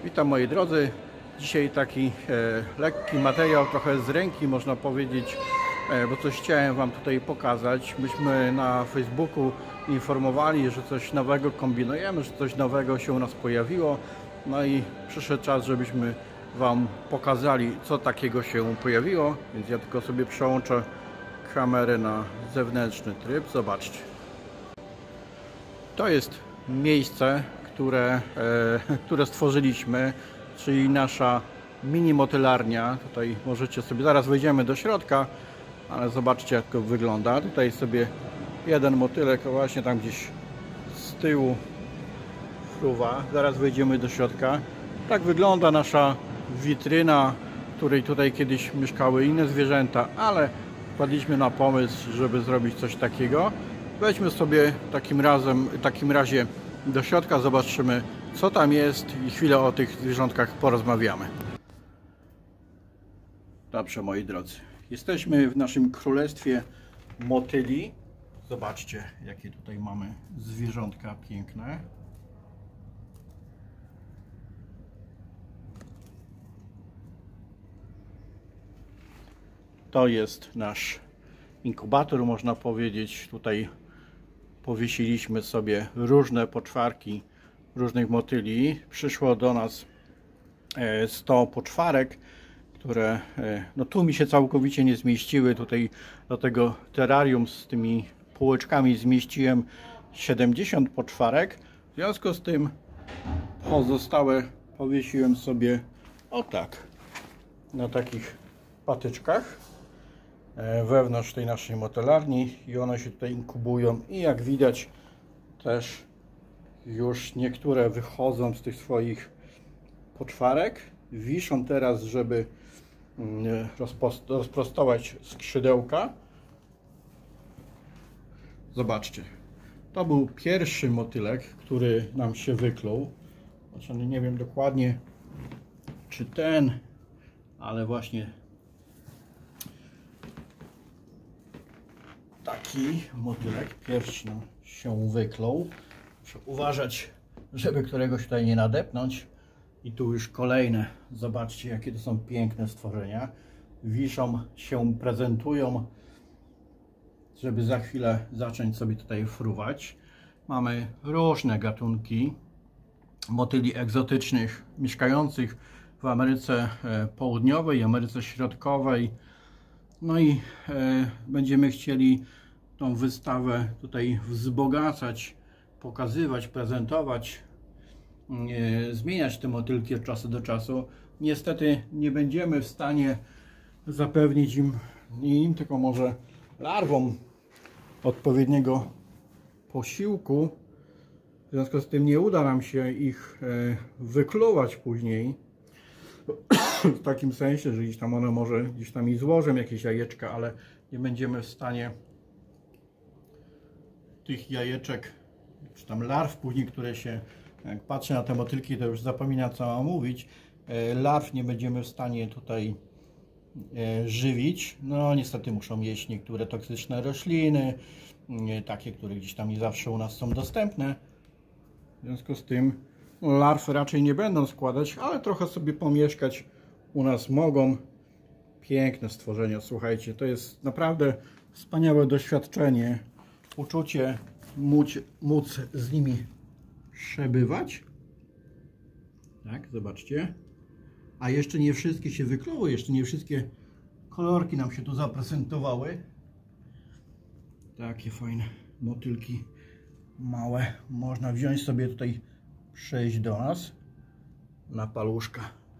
Witam moi drodzy. Dzisiaj taki lekki materiał, trochę z ręki można powiedzieć, bo coś chciałem Wam tutaj pokazać. Myśmy na Facebooku informowali, że coś nowego kombinujemy, że coś nowego się u nas pojawiło. No i przyszedł czas, żebyśmy Wam pokazali, co takiego się pojawiło. Więc ja tylko sobie przełączę kamerę na zewnętrzny tryb. Zobaczcie. To jest miejsce, które stworzyliśmy, czyli nasza mini motylarnia. Tutaj możecie sobie, zaraz wejdziemy do środka, ale zobaczcie, jak to wygląda. Tutaj sobie jeden motylek właśnie tam gdzieś z tyłu fruwa. Zaraz wejdziemy do środka. Tak wygląda nasza witryna, w której tutaj kiedyś mieszkały inne zwierzęta, ale wpadliśmy na pomysł, żeby zrobić coś takiego. Wejdźmy sobie w takim razie do środka, zobaczymy, co tam jest i chwilę o tych zwierzątkach porozmawiamy. Dobrze, moi drodzy, jesteśmy w naszym królestwie motyli. Zobaczcie, jakie tutaj mamy zwierzątka piękne. To jest nasz inkubator, można powiedzieć. Tutaj powiesiliśmy sobie różne poczwarki różnych motyli. Przyszło do nas 100 poczwarek, które no tu mi się całkowicie nie zmieściły. Tutaj do tego terrarium z tymi półeczkami zmieściłem 70 poczwarek. W związku z tym pozostałe powiesiłem sobie o tak, na takich patyczkach wewnątrz tej naszej motylarni i one się tutaj inkubują i jak widać też już niektóre wychodzą z tych swoich poczwarek, wiszą teraz, żeby rozprostować skrzydełka. Zobaczcie, to był pierwszy motylek, który nam się wykluł. Znaczy, nie wiem dokładnie czy ten, ale taki motylek pierwszy nam się wyklął. Muszę uważać, żeby któregoś tutaj nie nadepnąć. I tu już kolejne. Zobaczcie, jakie to są piękne stworzenia. Wiszą, się prezentują, żeby za chwilę zacząć sobie tutaj fruwać. Mamy różne gatunki motyli egzotycznych, mieszkających w Ameryce Południowej, Ameryce Środkowej. No i będziemy chcieli tą wystawę tutaj wzbogacać, pokazywać, prezentować, zmieniać te motylki od czasu do czasu. Niestety nie będziemy w stanie zapewnić im tylko może larwom odpowiedniego posiłku. W związku z tym nie uda nam się ich wykluwać później. W takim sensie, że gdzieś tam one może gdzieś tam i złożą jakieś jajeczka, ale nie będziemy w stanie tych jajeczek, czy tam larw później, które się, jak patrzę na te motylki, to już zapominam, co mam mówić, larw nie będziemy w stanie tutaj żywić. No niestety muszą jeść niektóre toksyczne rośliny, takie, które gdzieś tam nie zawsze u nas są dostępne. W związku z tym larw raczej nie będą składać, ale trochę sobie pomieszkać u nas mogą. Piękne stworzenia, słuchajcie, to jest naprawdę wspaniałe doświadczenie, uczucie móc z nimi przebywać. Tak, zobaczcie. A jeszcze nie wszystkie się wykluły, jeszcze nie wszystkie kolorki nam się tu zaprezentowały. Takie fajne motylki małe. Można wziąć sobie tutaj, przejść do nas na paluszka.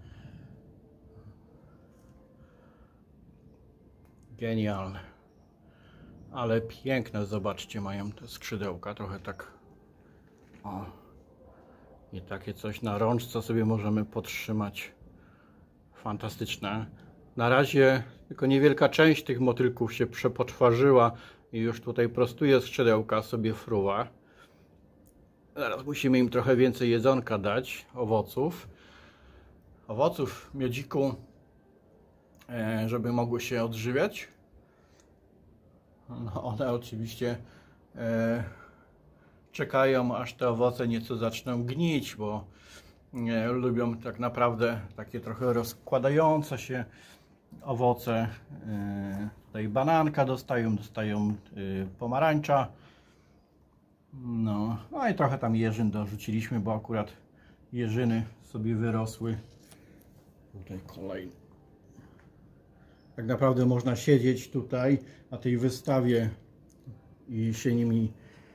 Genialne. Ale piękne, zobaczcie, mają te skrzydełka, trochę tak o. I takie coś na rączce sobie możemy podtrzymać. Fantastyczne. Na razie tylko niewielka część tych motylków się przepoczwarzyła i już tutaj prostuje skrzydełka, sobie fruwa. Zaraz musimy im trochę więcej jedzonka dać, owoców, miodziku, żeby mogły się odżywiać. No one oczywiście czekają, aż te owoce nieco zaczną gnić, bo lubią tak naprawdę takie trochę rozkładające się owoce. Tutaj bananka dostają pomarańcza. No i trochę tam jeżyn dorzuciliśmy, bo akurat jeżyny sobie wyrosły. Tutaj kolejny. Tak naprawdę można siedzieć tutaj na tej wystawie i się nimi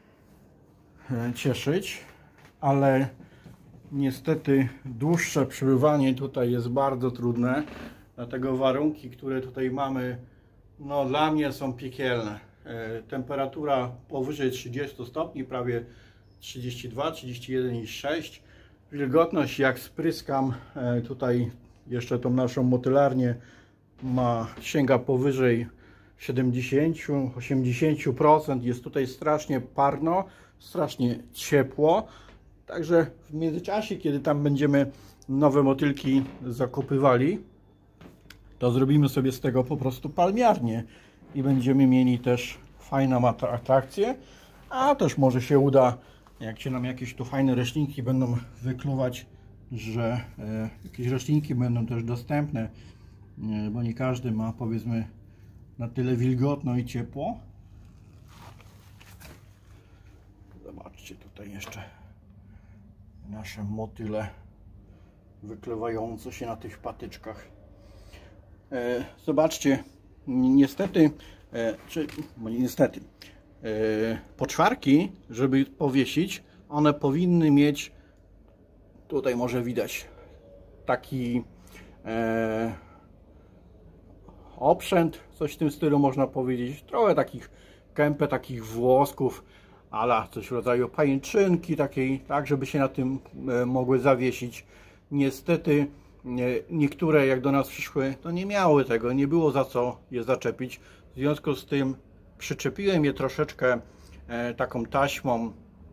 cieszyć, ale niestety dłuższe przebywanie tutaj jest bardzo trudne, dlatego warunki, które tutaj mamy, no dla mnie są piekielne. Temperatura powyżej 30 stopni, prawie 32, 31,6. Wilgotność, jak spryskam tutaj jeszcze tą naszą motylarnię, sięga powyżej 70-80%. Jest tutaj strasznie parno, strasznie ciepło. Także w międzyczasie, kiedy tam będziemy nowe motylki zakopywali, to zrobimy sobie z tego po prostu palmiarnię i będziemy mieli też fajną atrakcję, a też może się uda, jak się nam jakieś tu fajne roślinki będą wykluwać, że jakieś roślinki będą też dostępne, bo nie każdy ma, powiedzmy, na tyle wilgotno i ciepło. Zobaczcie tutaj jeszcze nasze motyle wyklewające się na tych patyczkach. Zobaczcie, niestety, poczwarki, żeby powiesić, one powinny mieć, tutaj może widać, taki oprzęt, coś w tym stylu można powiedzieć, trochę kępę takich włosków, ala coś w rodzaju pajęczynki takiej, tak żeby się na tym mogły zawiesić. Niestety niektóre, jak do nas przyszły, to nie miały tego, nie było za co je zaczepić. W związku z tym przyczepiłem je troszeczkę taką taśmą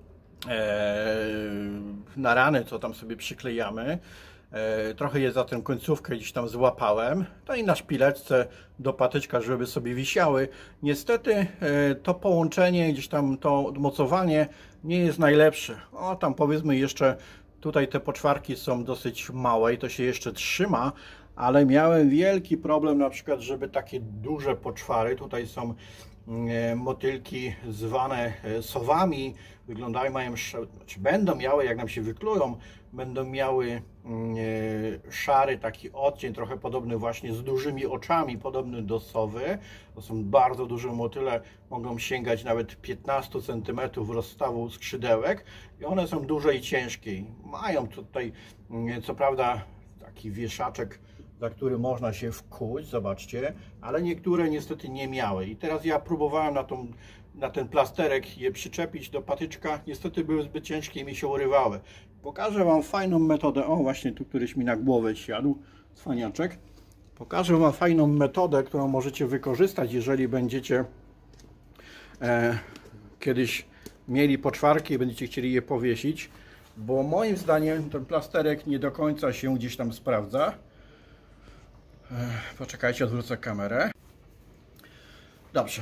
na ranę, co tam sobie przyklejamy. Trochę je za tę końcówkę gdzieś tam złapałem. To i na szpileczce do patyczka, żeby sobie wisiały. Niestety to połączenie, gdzieś tam to mocowanie nie jest najlepsze. O, tam powiedzmy jeszcze tutaj te poczwarki są dosyć małe i to się jeszcze trzyma, ale miałem wielki problem na przykład, żeby takie duże poczwary, tutaj są motylki zwane sowami, wyglądają, znaczy będą miały, jak nam się wyklują, będą miały szary taki odcień, trochę podobny właśnie z dużymi oczami, podobny do sowy. To są bardzo duże motyle, mogą sięgać nawet 15 cm rozstawu skrzydełek i one są duże i ciężkie. Mają tutaj co prawda taki wieszaczek, za który można się wkuć, zobaczcie, ale niektóre niestety nie miały. I teraz ja próbowałem na ten plasterek je przyczepić do patyczka, niestety były zbyt ciężkie i mi się urywały. Pokażę Wam fajną metodę, o właśnie tu któryś mi na głowę siadł, cwaniaczek. Pokażę Wam fajną metodę, którą możecie wykorzystać, jeżeli będziecie kiedyś mieli poczwarki i będziecie chcieli je powiesić, bo moim zdaniem ten plasterek nie do końca się gdzieś tam sprawdza. Poczekajcie, odwrócę kamerę. Dobrze.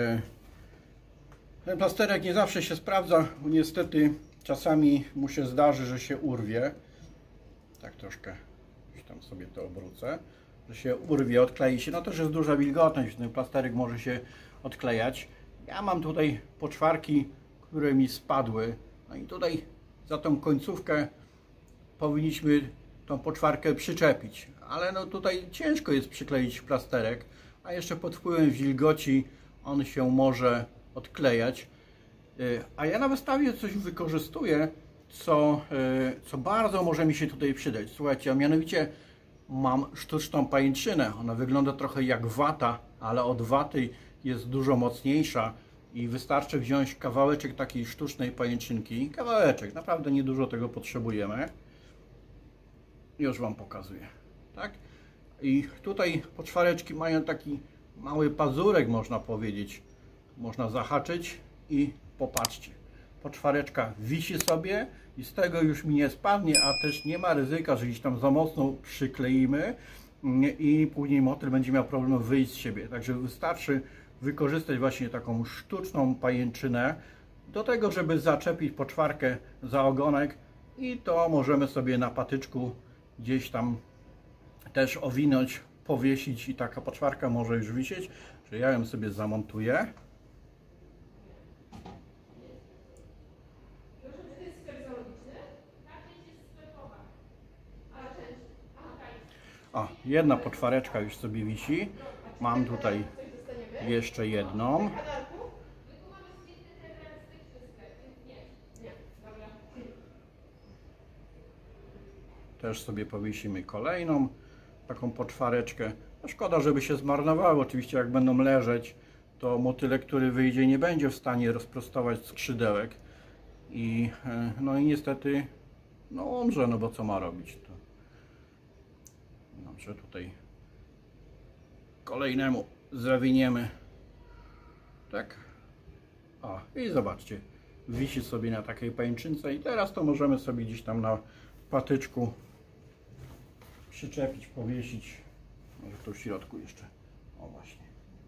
Ten plasterek nie zawsze się sprawdza, bo niestety czasami mu się zdarzy, że się urwie. Tak troszkę już tam sobie to obrócę. Że się urwie, odklei się. No to, że jest duża wilgotność, ten plasterek może się odklejać. Ja mam tutaj poczwarki, które mi spadły. No i tutaj za tą końcówkę powinniśmy tą poczwarkę przyczepić. Ale no tutaj ciężko jest przykleić plasterek, a jeszcze pod wpływem wilgoci on się może odklejać. A ja na wystawie coś wykorzystuję, co bardzo może mi się tutaj przydać. Słuchajcie, a mianowicie mam sztuczną pajęczynę. Ona wygląda trochę jak wata, ale od waty jest dużo mocniejsza i wystarczy wziąć kawałeczek takiej sztucznej pajęczynki. Kawałeczek, naprawdę niedużo tego potrzebujemy. Już Wam pokazuję. Tak? I tutaj poczwareczki mają taki mały pazurek, można powiedzieć. Można zahaczyć i popatrzcie. Poczwareczka wisi sobie i z tego już mi nie spadnie, a też nie ma ryzyka, że gdzieś tam za mocno przykleimy i później motyl będzie miał problem wyjść z siebie. Także wystarczy wykorzystać właśnie taką sztuczną pajęczynę do tego, żeby zaczepić poczwarkę za ogonek I to możemy sobie na patyczku gdzieś tam też owinąć, powiesić i taka poczwarka może już wisieć, że ja ją sobie zamontuję. O, jedna poczwareczka już sobie wisi. Mam tutaj jeszcze jedną. Też sobie powiesimy kolejną taką poczwareczkę. No szkoda, żeby się zmarnowały. Oczywiście jak będą leżeć, to motylek, który wyjdzie, nie będzie w stanie rozprostować skrzydełek. No i niestety no umrze, no bo co ma robić? To dobrze, tutaj kolejnemu zawiniemy. Tak. O, i zobaczcie. Wisi sobie na takiej pajęczynce i teraz to możemy sobie gdzieś tam na patyczku przyczepić, powiesić. Może tu w środku jeszcze. O właśnie.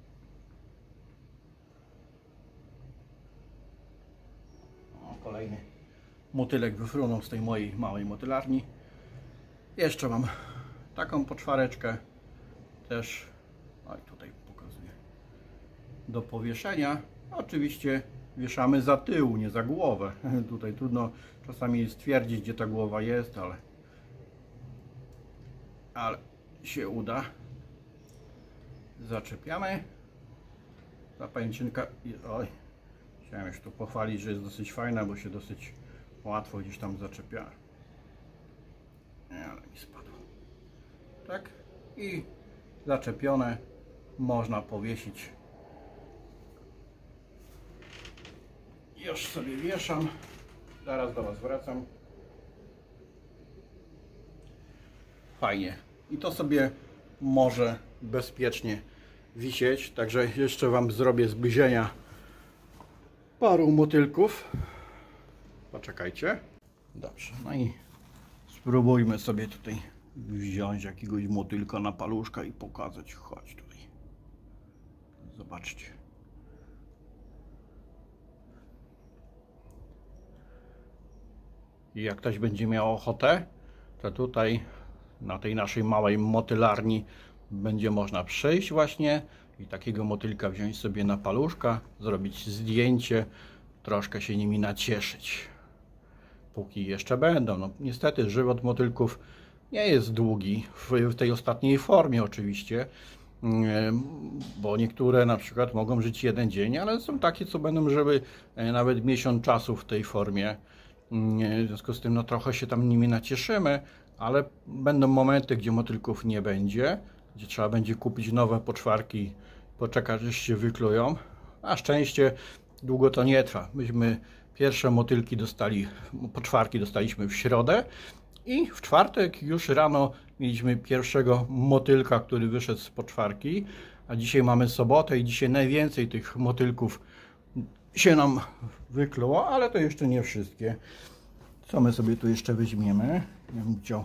O, kolejny motylek wyfrunął z tej mojej małej motylarni. Jeszcze mam taką poczwareczkę. Też, oj, tutaj pokazuję, do powieszenia. Oczywiście wieszamy za tył, nie za głowę. Tutaj trudno czasami stwierdzić, gdzie ta głowa jest, ale się uda. Zaczepiamy. Ta pajęczynka, oj, chciałem już tu pochwalić, że jest dosyć fajna, bo się dosyć łatwo gdzieś tam zaczepia. Ale mi spadło. Tak. I zaczepione można powiesić. Już sobie wieszam. Zaraz do Was wracam. Fajnie. I to sobie może bezpiecznie wisieć. Także jeszcze Wam zrobię z blizienia paru motylków. Poczekajcie. Dobrze. No i spróbujmy sobie tutaj wziąć jakiegoś motylka na paluszka i pokazać. Chodź tutaj. Zobaczcie. I jak ktoś będzie miał ochotę, to tutaj na tej naszej małej motylarni będzie można przejść właśnie i takiego motylka wziąć sobie na paluszka, zrobić zdjęcie, troszkę się nimi nacieszyć. Póki jeszcze będą. No, niestety żywot motylków nie jest długi w tej ostatniej formie oczywiście, bo niektóre na przykład mogą żyć jeden dzień, ale są takie, co będą żyły nawet miesiąc czasu w tej formie. W związku z tym no, trochę się tam nimi nacieszymy, ale będą momenty, gdzie motylków nie będzie, gdzie trzeba będzie kupić nowe poczwarki, poczekać, aż się wyklują. Na szczęście długo to nie trwa. Myśmy pierwsze motylki poczwarki dostaliśmy w środę i w czwartek już rano mieliśmy pierwszego motylka, który wyszedł z poczwarki, a dzisiaj mamy sobotę i dzisiaj najwięcej tych motylków się nam wykluło, ale to jeszcze nie wszystkie. Co my sobie tu jeszcze weźmiemy? Ja bym chciał.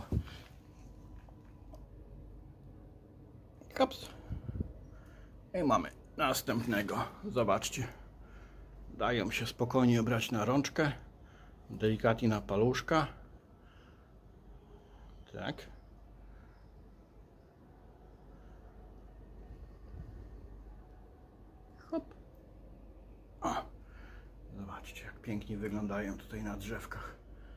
Kaps. I mamy następnego. Zobaczcie. Dają się spokojnie brać na rączkę. Delikatnie na paluszka. Tak. Hop. O. Zobaczcie, jak pięknie wyglądają tutaj na drzewkach.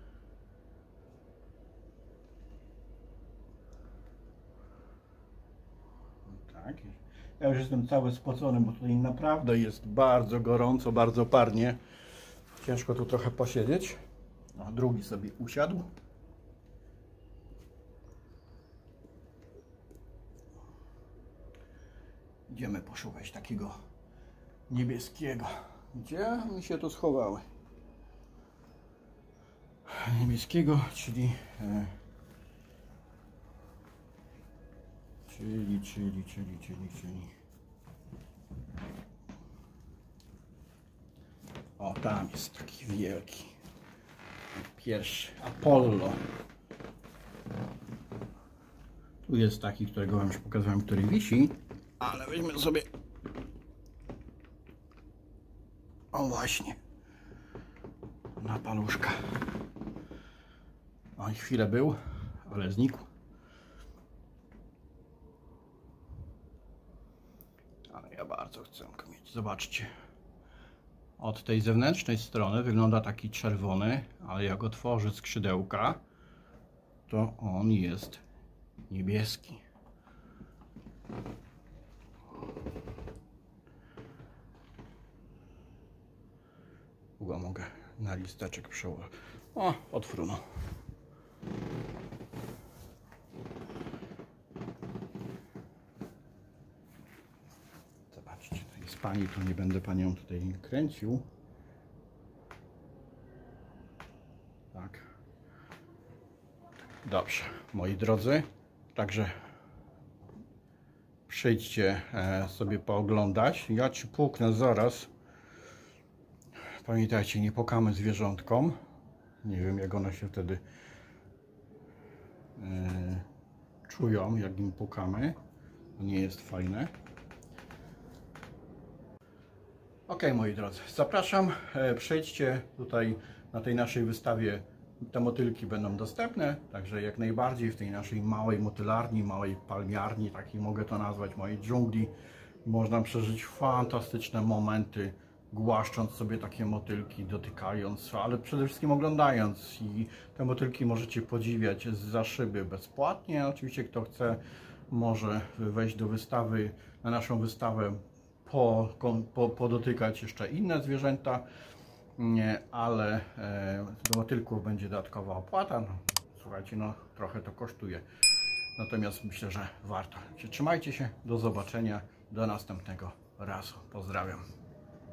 Tak. Ja już jestem cały spocony, bo tutaj naprawdę jest bardzo gorąco, bardzo parnie. Ciężko tu trochę posiedzieć. A drugi sobie usiadł. Idziemy poszukać takiego niebieskiego. Gdzie mi się tu schowały? Niebieskiego, czyli o, tam jest taki wielki. Pierwszy Apollo. Tu jest taki, którego Wam już pokazałem, który wisi, ale weźmy sobie. O właśnie. Na paluszka. On chwilę był, ale znikł. Ale ja bardzo chcę go mieć. Zobaczcie. Od tej zewnętrznej strony wygląda taki czerwony, ale jak otworzę skrzydełka, to on jest niebieski. Długo mogę na listeczek przełożyć. O, odfrunął. Zobaczcie, to jest pani, to nie będę panią tutaj kręcił. Tak. Dobrze, moi drodzy. Także przyjdźcie sobie pooglądać. Ja ci puknę zaraz. Pamiętajcie, nie pukamy zwierzątkom. Nie wiem, jak one się wtedy czują, jak im pukamy. To nie jest fajne. Ok, moi drodzy, zapraszam. Przyjdźcie tutaj na tej naszej wystawie. Te motylki będą dostępne, także jak najbardziej w tej naszej małej motylarni, małej palmiarni, takiej mogę to nazwać, mojej dżungli, można przeżyć fantastyczne momenty, głaszcząc sobie takie motylki, dotykając, ale przede wszystkim oglądając. I te motylki możecie podziwiać zza szyby bezpłatnie. Oczywiście kto chce, może wejść do wystawy, na naszą wystawę, podotykać jeszcze inne zwierzęta. Nie, ale do motylków będzie dodatkowa opłata. No, słuchajcie, no trochę to kosztuje. Natomiast myślę, że warto. Trzymajcie się, do zobaczenia, do następnego razu. Pozdrawiam.